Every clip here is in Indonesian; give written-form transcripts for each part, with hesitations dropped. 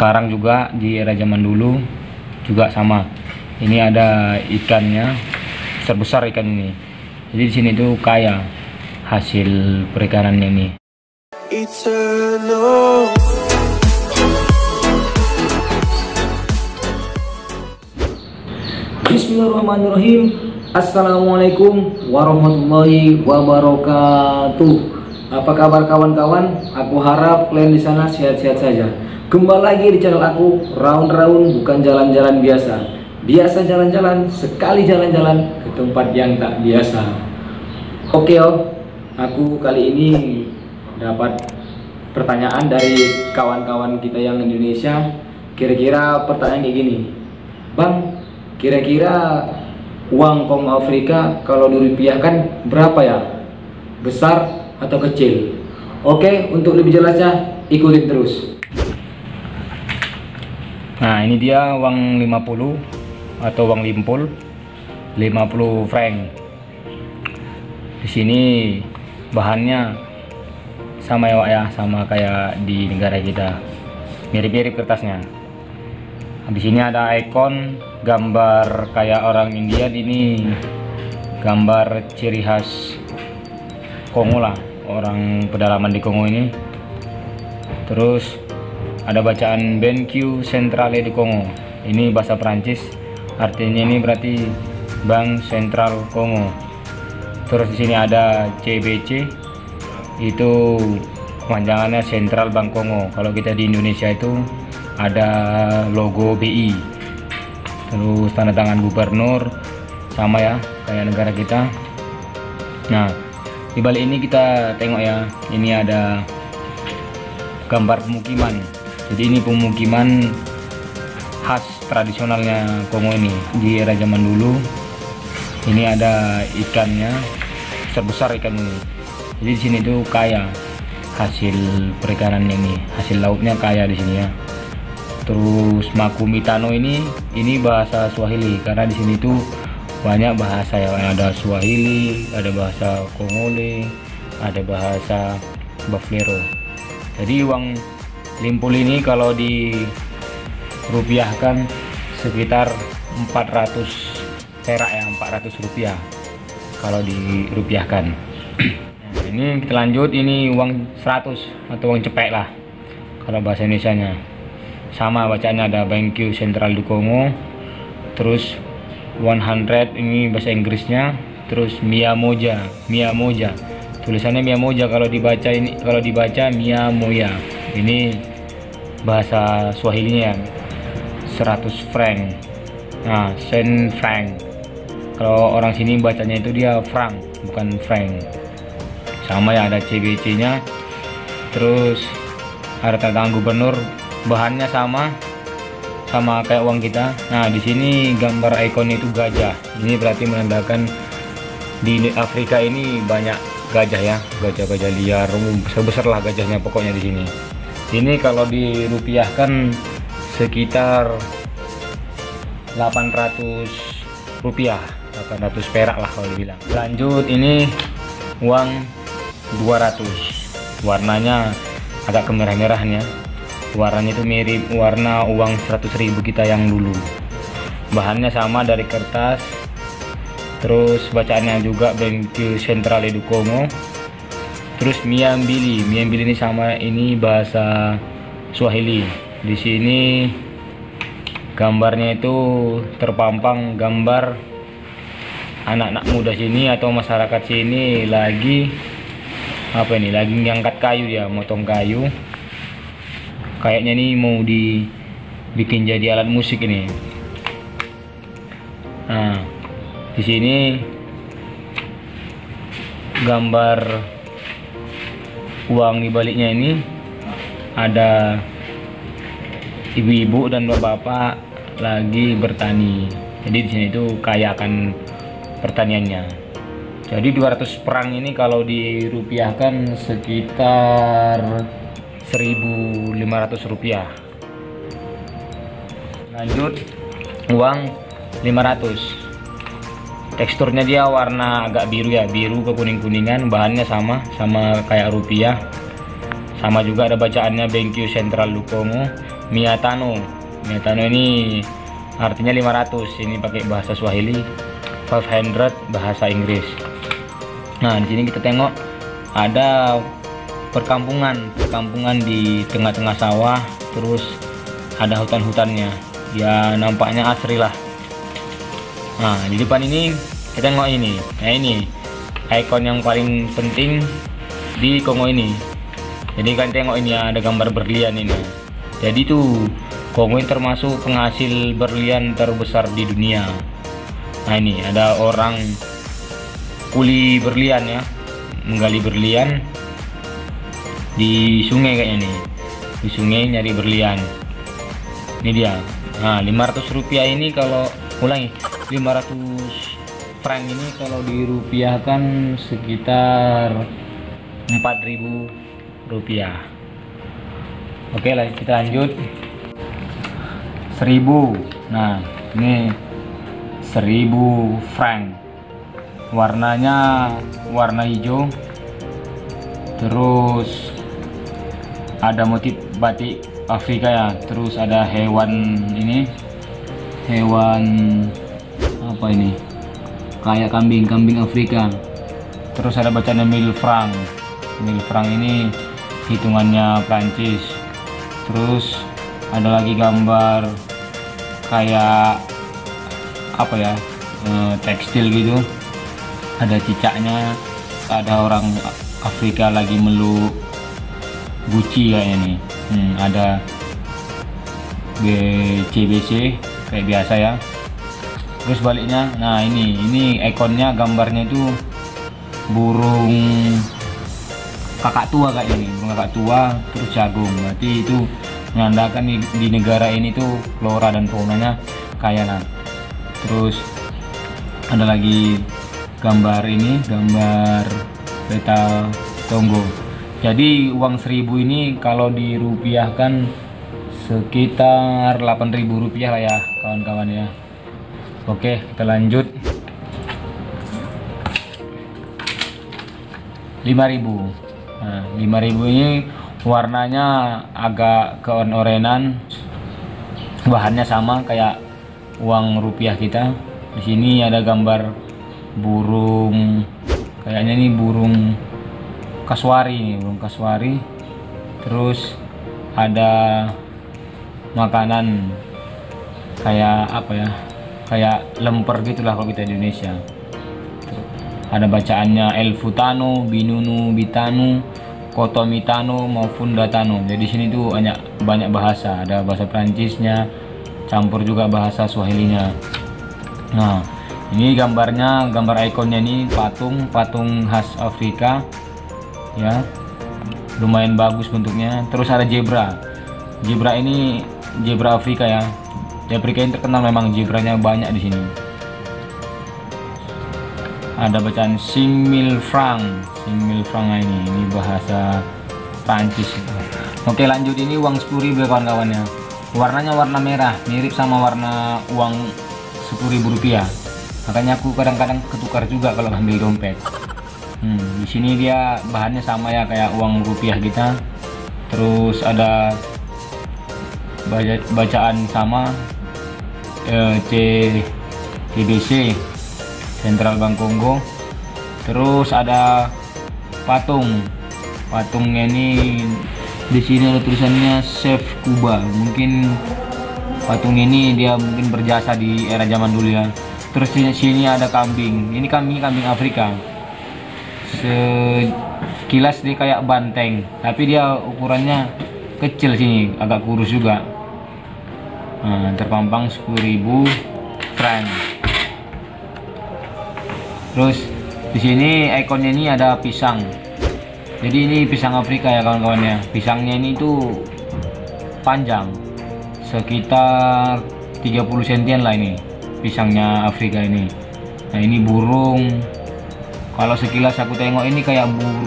sekarang juga di era zaman dulu juga sama. Ini ada ikannya, besar ikan ini. Jadi di sini tuh kaya hasil perikanannya ini. Bismillahirrahmanirrahim. Assalamualaikum warahmatullahi wabarakatuh. Apa kabar kawan-kawan? Aku harap kalian di sana sehat-sehat saja. Kembali lagi di channel aku, Round bukan jalan-jalan biasa. Biasa jalan-jalan, sekali jalan-jalan ke tempat yang tak biasa. Oke aku kali ini dapat pertanyaan dari kawan-kawan kita yang Indonesia. Kira-kira pertanyaan kayak gini, Bang, kira-kira uang Kong Afrika kalau dirupiahkan berapa ya? Besar atau kecil? Oke, untuk lebih jelasnya ikutin terus. Nah, ini dia uang 50 atau uang limpul 50 franc. Di sini bahannya sama ya Wak ya, sama kayak di negara kita. Mirip-mirip kertasnya. Di sini ada ikon gambar kayak orang India, ini gambar ciri khas Kongo lah, orang pedalaman di Kongo ini. Terus ada bacaan BNQ Centrale di Kongo. Ini bahasa Prancis, artinya ini berarti Bank Sentral Kongo. Terus di sini ada CBC, itu kepanjangannya Central Bank Kongo. Kalau kita di Indonesia itu ada logo BI. Terus tanda tangan gubernur sama ya kayak negara kita. Nah, di balik ini kita tengok ya, ini ada gambar pemukiman. Jadi ini pemukiman khas tradisionalnya Kongo ini di era zaman dulu. Ini ada ikannya, besar ikan ini. Jadi di sini tuh kaya hasil perikanannya ini, hasil lautnya kaya di sini ya. Terus Makumitano ini bahasa Swahili, karena di sini tuh banyak bahasa ya, ada Swahili, ada bahasa Kongole, ada bahasa Baflero. Jadi uang limpul ini kalau dirupiahkan sekitar 400 perak ya, 400 rupiah kalau dirupiahkan. Nah, ini kita lanjut, ini uang 100 atau uang cepek lah kalau bahasa Indonesianya. Sama bacaannya, ada BNQ Central du Congo. Terus 100 ini bahasa Inggrisnya. Terus Miamoja, tulisannya Miamoja, kalau dibaca Mia Moya. Ini bahasa Swahilinya 100 franc. Nah, sen franc. Kalau orang sini bacanya itu dia franc, bukan franc. Sama ya, ada CBC-nya. Terus ada tanda tangan gubernur, bahannya sama kayak uang kita. Nah, di sini gambar ikon itu gajah. Ini berarti menandakan di Afrika ini banyak gajah ya, gajah liar, besar lah gajahnya pokoknya di sini. Ini kalau dirupiahkan sekitar 800 rupiah, 800 perak lah kalau dibilang. Lanjut, ini uang 200. Warnanya agak kemerah-merahan ya. Warnanya itu mirip warna uang 100.000 kita yang dulu. Bahannya sama dari kertas. Terus bacaannya juga BNQ Centrale du Congo. Terus Miambili ini sama, ini bahasa Swahili. Di sini gambarnya itu terpampang gambar anak-anak muda sini atau masyarakat sini lagi lagi ngangkat kayu, dia motong kayu. Kayaknya nih mau dibikin jadi alat musik ini. Nah, di sini gambar uang di baliknya ini ada ibu-ibu dan bapak-bapak lagi bertani. Jadi di sini itu kaya akan pertaniannya. Jadi 200 perang ini kalau dirupiahkan sekitar 1.500 rupiah. Lanjut, uang 500. Teksturnya dia warna agak biru ya, biru ke kuning-kuningan. Bahannya sama kayak rupiah. Sama juga ada bacaannya BNQ Central du Congo. Miatano. Miatano ini artinya 500, ini pakai bahasa Swahili. 500 bahasa Inggris. Nah, di sini kita tengok ada perkampungan di tengah-tengah sawah, terus ada hutan-hutannya. Ya nampaknya asri lah. Nah, di depan ini kita tengok ini. Nah, ini ikon yang paling penting di Kongo ini. Jadi kan tengok ini ada gambar berlian ini. Jadi tuh Kongo ini termasuk penghasil berlian terbesar di dunia. Nah, ini ada orang kuli berlian ya, menggali berlian di sungai kayaknya nih. Di sungai nyari berlian. Ini dia. Nah, 500 rupiah ini kalau ulangi, 500 frank ini kalau dirupiahkan sekitar 4.000 rupiah. Oke lah, kita lanjut. 1000. Nah, ini 1000 frank. Warnanya warna hijau. Terus ada motif batik Afrika ya. Terus ada hewan ini. Hewan apa ini? Kayak kambing Afrika. Terus ada bacaan 1000 franc. 1000 franc ini hitungannya Prancis. Terus ada lagi gambar kayak apa ya, tekstil gitu, ada cicaknya, ada orang Afrika lagi meluk Gucci kayaknya nih. Ada BCBC kayak biasa ya. Terus baliknya, nah ini ikonnya, gambarnya itu burung kakak tua kayak ini, burung kakak tua terus jagung. Berarti itu menandakan di negara ini tuh flora dan faunanya kaya lah. Terus ada lagi gambar ini, gambar peta Kongo. Jadi uang 1000 ini kalau dirupiahkan sekitar 8.000 rupiah lah ya kawan-kawan ya. Oke, kita lanjut. 5.000. Nah, 5.000 ini warnanya agak keoren-orenan. Bahannya sama kayak uang rupiah kita. Di sini ada gambar burung, kayaknya ini burung kasuari nih, burung kasuari. Terus ada makanan kayak apa ya? Kayak lemper gitulah kalau kita di Indonesia. Ada bacaannya El Futano, Binunu, Bitanu, Kotomitano maupun Datano. Jadi sini tuh banyak bahasa, ada bahasa Prancisnya, campur juga bahasa Swahilinya. Nah, ini gambarnya, gambar ikonnya ini patung khas Afrika ya, lumayan bagus bentuknya. Terus ada zebra ini zebra Afrika ya. Di Afrika ini terkenal memang zebranya banyak di sini. Ada bacaan 5.000 franc. 5.000 franc ini bahasa Prancis. Oke, lanjut. Ini uang 10.000 ya kawan-kawannya. Warnanya warna merah, mirip sama warna uang 10.000 rupiah. Makanya aku kadang-kadang ketukar juga kalau ambil dompet. Di sini dia bahannya sama ya kayak uang rupiah kita. Terus ada bacaan sama, CBC, Central Bank Kongo. Terus ada patungnya ini, di sini ada tulisannya Save Cuba. Mungkin patung ini dia mungkin berjasa di era zaman dulu ya. Terus di sini ada kambing. Ini kambing Afrika. Sekilas dia kayak banteng, tapi dia ukurannya kecil sini, agak kurus juga. Nah, terpampang 10.000 franc. Terus di sini ikonnya ini ada pisang. Jadi ini pisang Afrika ya kawan-kawan ya. Pisangnya ini tuh panjang, sekitar 30 sentian lah ini pisangnya Afrika ini. Nah, ini burung. Kalau sekilas aku tengok ini kayak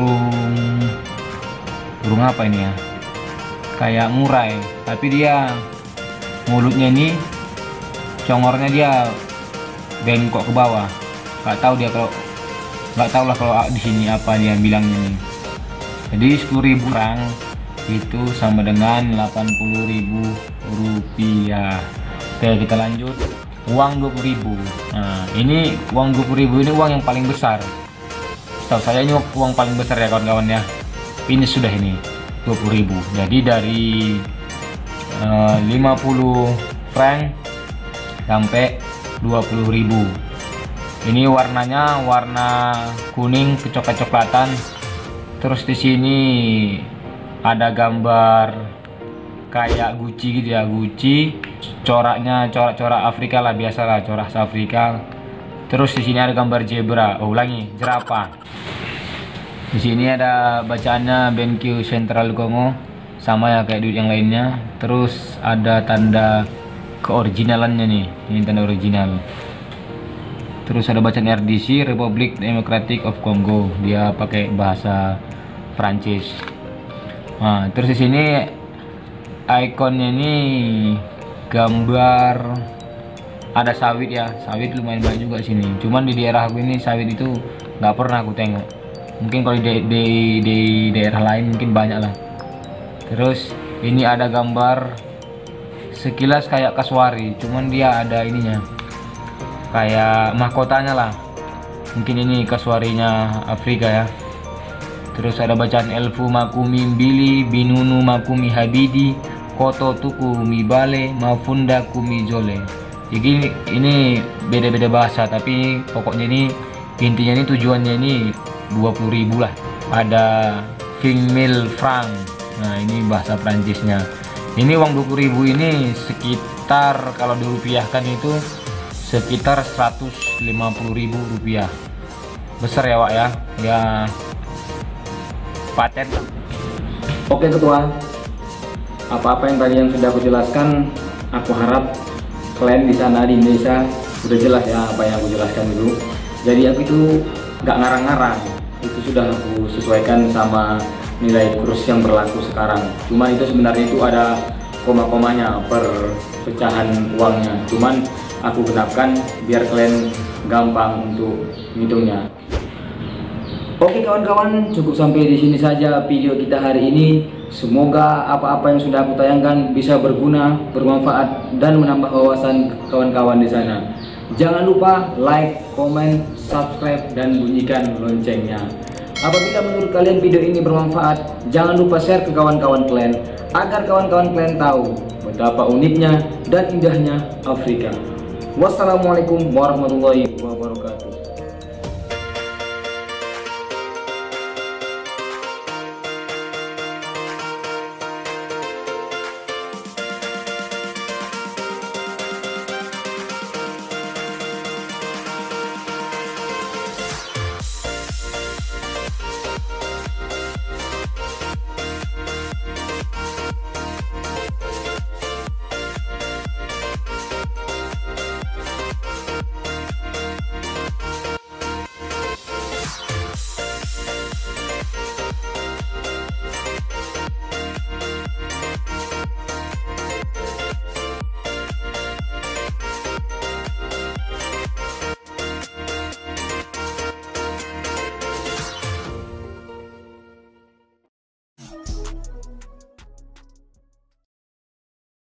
burung apa ini ya? Kayak murai, tapi dia mulutnya ini, congornya dia bengkok ke bawah. Nggak tahu lah kalau di sini apa dia bilangnya nih. Jadi 10.000 franc itu sama dengan 80.000 rupiah. Oke, kita lanjut. Uang 20.000. Nah, ini uang 20.000 ini uang yang paling besar. Setahu saya ini uang paling besar ya kawan-kawan ya. Ini sudah ini 20.000. Jadi dari 50 franc sampai 20.000. Ini warnanya warna kuning kecoklat-coklatan. Terus di sini ada gambar kayak Gucci gitu ya, Gucci. Coraknya corak-corak Afrika lah, biasalah corak Afrika. Terus di sini ada gambar zebra. Oh, ulangi, jerapah. Di sini ada bacaannya BenQ Central Congo, sama ya kayak duit yang lainnya. Terus ada tanda keoriginalannya nih, ini tanda original. Terus ada bacaan RDC, Republic Democratic of Congo, dia pakai bahasa Prancis. Nah, terus di sini ikonnya ini gambar ada sawit ya, sawit lumayan banyak juga sini. Cuman di daerah aku ini sawit itu nggak pernah aku tengok. Mungkin kalau di daerah lain mungkin banyak lah. Terus ini ada gambar sekilas kayak kasuari, cuman dia ada ininya kayak mahkotanya lah. Mungkin ini kasuarinya Afrika ya. Terus ada bacaan Elfu Makumi Mbili Binunu Makumi Habidi Koto Tuku Mibale Mafunda Kumi Jole. Jadi ini beda-beda bahasa, tapi pokoknya ini intinya ini tujuannya ini 20.000 lah. Ada 20.000 franc. Nah, ini bahasa Prancisnya. Ini uang 20.000 ini sekitar kalau dirupiahkan itu sekitar 150.000 rupiah. Besar ya Wak ya. Ya paten. Oke ketua, apa-apa yang tadi yang sudah aku jelaskan, aku harap kalian di sana di Indonesia sudah jelas ya apa yang aku jelaskan dulu. Jadi aku itu nggak ngarang-ngarang, itu sudah aku sesuaikan sama nilai kurs yang berlaku sekarang. Cuman itu sebenarnya itu ada koma-komanya per pecahan uangnya. Cuman aku genapkan biar kalian gampang untuk ngitungnya. Oke kawan-kawan, cukup sampai di sini saja video kita hari ini. Semoga apa-apa yang sudah aku tayangkan bisa berguna, bermanfaat, dan menambah wawasan kawan-kawan di sana. Jangan lupa like, comment, subscribe, dan bunyikan loncengnya. Apabila menurut kalian video ini bermanfaat, jangan lupa share ke kawan-kawan kalian agar kawan-kawan kalian tahu betapa uniknya dan indahnya Afrika. Wassalamualaikum warahmatullahi wabarakatuh.